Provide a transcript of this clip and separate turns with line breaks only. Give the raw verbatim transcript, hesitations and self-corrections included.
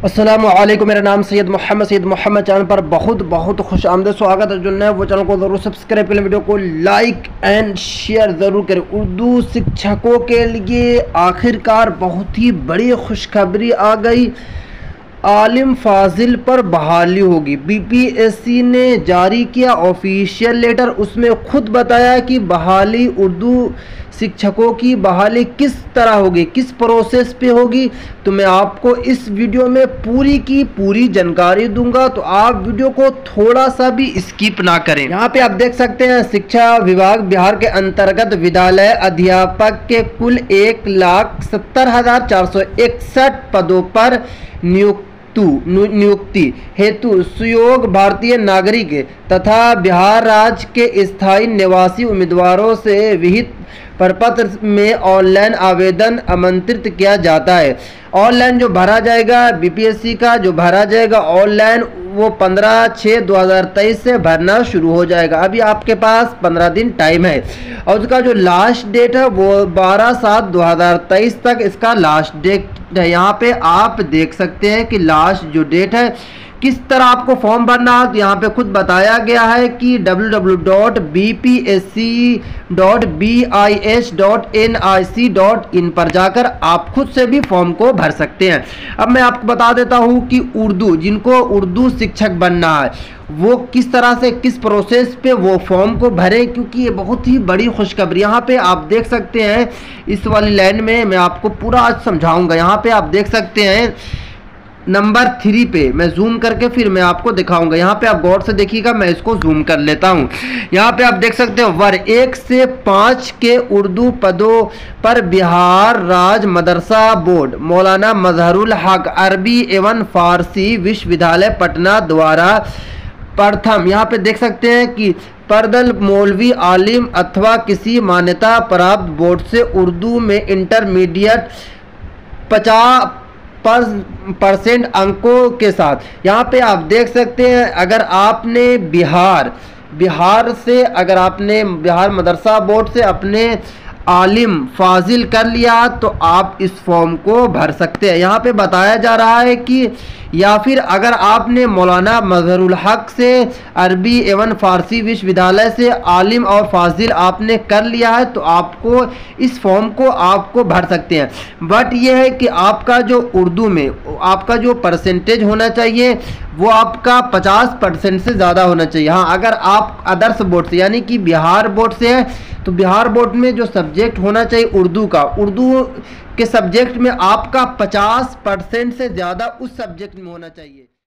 अस्सलामुअलैकुम, मेरा नाम सैयद मोहम्मद सैयद मोहम्मद चैनल पर बहुत बहुत खुश आमद स्वागत है। जो नए वो चैनल को ज़रूर सब्सक्राइब करें, वीडियो को लाइक एंड शेयर ज़रूर करें। उर्दू शिक्षकों के लिए आखिरकार बहुत ही बड़ी खुशखबरी आ गई। आलिम फाजिल पर बहाली होगी। बीपीएससी ने जारी किया ऑफिशियल लेटर, उसमें खुद बताया कि बहाली उर्दू शिक्षकों की बहाली किस तरह होगी, किस प्रोसेस पे होगी। तो मैं आपको इस वीडियो में पूरी की पूरी जानकारी दूंगा, तो आप वीडियो को थोड़ा सा भी स्किप ना करें। यहाँ पे आप देख सकते हैं, शिक्षा विभाग बिहार के अंतर्गत विद्यालय अध्यापक के कुल एक लाख सत्तर हजार चार सौ इकसठ पदों पर नियुक्त नियुक्ति हेतु सुयोग भारतीय नागरिक तथा बिहार राज्य के स्थायी निवासी उम्मीदवारों से विहित प्रपत्र में ऑनलाइन आवेदन आमंत्रित किया जाता है। ऑनलाइन जो भरा जाएगा, बीपीएससी का जो भरा जाएगा ऑनलाइन, वो पंद्रह छः दो हज़ार तेईस से भरना शुरू हो जाएगा। अभी आपके पास पंद्रह दिन टाइम है और उसका जो लास्ट डेट है वो बारह सात दो हज़ार तेईस तक इसका लास्ट डेट है। यहाँ पे आप देख सकते हैं कि लास्ट जो डेट है, किस तरह आपको फॉर्म भरना है। तो यहाँ पे खुद बताया गया है कि W W W dot B P S C dot B I S dot N I C dot in पर जाकर आप खुद से भी फॉर्म को भर सकते हैं। अब मैं आपको बता देता हूँ कि उर्दू, जिनको उर्दू शिक्षक बनना है वो किस तरह से, किस प्रोसेस पे वो फॉर्म को भरें, क्योंकि ये बहुत ही बड़ी खुशखबरी। यहाँ पे आप देख सकते हैं, इस वाली लाइन में मैं आपको पूरा आज समझाऊंगा। यहाँ पे आप देख सकते हैं नंबर थ्री पे, मैं जूम करके फिर मैं आपको दिखाऊंगा। यहाँ पे आप गौर से देखिएगा, मैं इसको जूम कर लेता हूँ। यहाँ पे आप देख सकते हैं, वर्ग एक से पाँच के उर्दू पदों पर बिहार राज्य मदरसा बोर्ड मौलाना मजहरुल हक अरबी एवं फारसी विश्वविद्यालय पटना द्वारा प्रथम, यहाँ पे देख सकते हैं कि परदल मौलवी आलिम अथवा किसी मान्यता प्राप्त बोर्ड से उर्दू में इंटरमीडिएट पचास परसेंट अंकों के साथ। यहाँ पे आप देख सकते हैं, अगर आपने बिहार बिहार से अगर आपने बिहार मदरसा बोर्ड से अपने आलिम फाजिल कर लिया तो आप इस फॉर्म को भर सकते हैं। यहाँ पे बताया जा रहा है कि या फिर अगर आपने मौलाना मजहरुल हक से अरबी एवं फारसी विश्वविद्यालय से आलिम और फाजिल आपने कर लिया है तो आपको इस फॉर्म को आपको भर सकते हैं। बट ये है कि आपका जो उर्दू में आपका जो परसेंटेज होना चाहिए वो आपका पचास परसेंट से ज़्यादा होना चाहिए। हाँ, अगर आप आदर्श बोर्ड से यानी कि बिहार बोर्ड से है तो बिहार बोर्ड में जो सब्जेक्ट होना चाहिए उर्दू का, उर्दू के सब्जेक्ट में आपका पचास परसेंट से ज़्यादा उस सब्जेक्ट में होना चाहिए।